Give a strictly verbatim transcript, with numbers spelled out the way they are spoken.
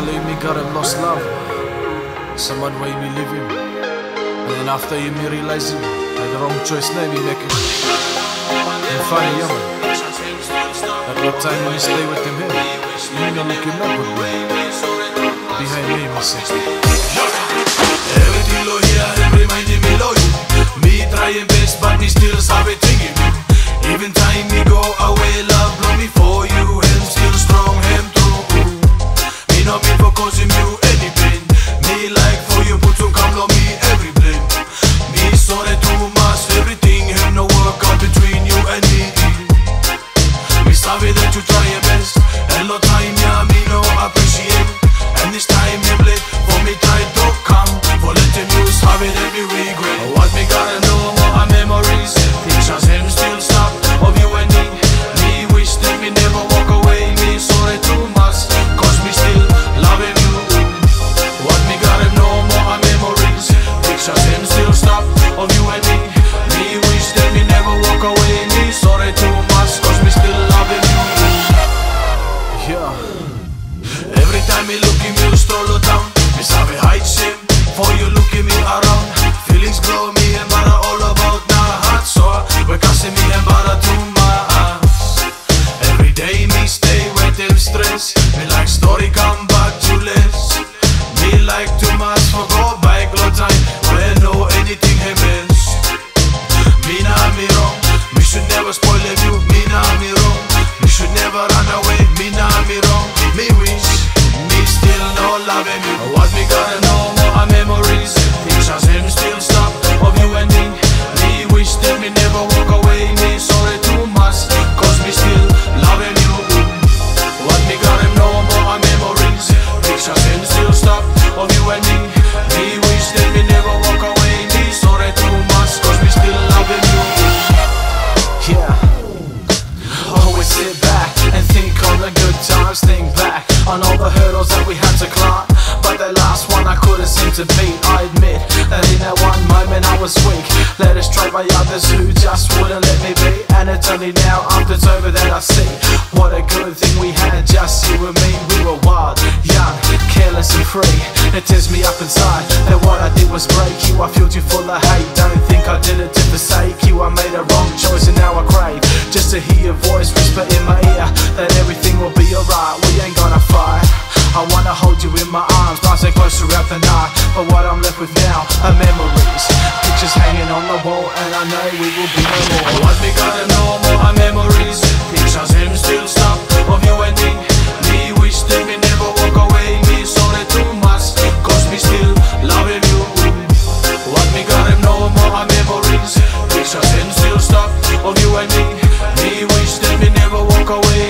believe me, got him lost love. Someone way we live him. And then after you me realize him, like the wrong choice now we make it. And funny, yeah man. At what time when you stay with him here, you ain't gonna look him up with me. Behind me, me say. Everything low here, him reminding me low you. Me trying best, but me still saboting you. Even time me go away, love blow me for you. Him still strong, him true. Me not mean for causing you any pain. Me like for you, put some come on me every blame. Me sorry too much, everything him no work out between you and me. Me sorry that you try your best, and no time yeah me no appreciate. And this time him late for me try to come, for letting you sorry that me regret. What me gotta know more memories, pictures him still stuck of you and me. Me wish that me never walk away. Me sorry too much, cause me still loving you. What me gotta know more memories, pictures him still stuck of you and me. Me wish that me never walk away. Me sorry too much, cause me still loving you. Yeah. Every time me look at you stroll down, me sabi hide shame for you looking me around. Feelings blow me and but all about now hot so we casting me and but too much. Every day me stay with them stress. Me like story come back to less. Me like too much for go back no time when no anything he missed. Me nah me wrong, me should never spoil you. Me nah me wrong, me should never run away. Me nah me wrong, me wish me still no loving you. What me gotta know more memories, pictures him still stuck of you and me. Me wish that me never walk away. Me sorry too much, cause me still loving you. What me gotta know more memories, pictures him still stuck of you and me. Me wish that me never walk away. Me sorry too much, cause me still loving you. Yeah. Always sit back and think on the good times. Think back on all the hurdles that we had to climb, but the last one I couldn't seem to beat. I admit that in that one moment I was weak, led astray by others who just wouldn't let me be. And it's only now after it's over that I see what a good thing we had, just you and me. We were wild, young, careless and free. It tears me up inside that what I did was break you. I filled you full of hate, don't think I did it to forsake you. I made a wrong choice and now I crave just to hear your voice whisper in my ear that everything will be alright. We ain't gonna fight. I wanna hold you in my arms, nice and close throughout the night. But what I'm left with now are memories, pictures hanging on the wall, and I know we will be no more. What me gotta know more memories, pictures him still stuck of you and me. Me wish that me never walk away. Me sorry too much, cause me still loving you. What me gotta know more memories, pictures him still stuck of you and me. Me wish that me never walk away.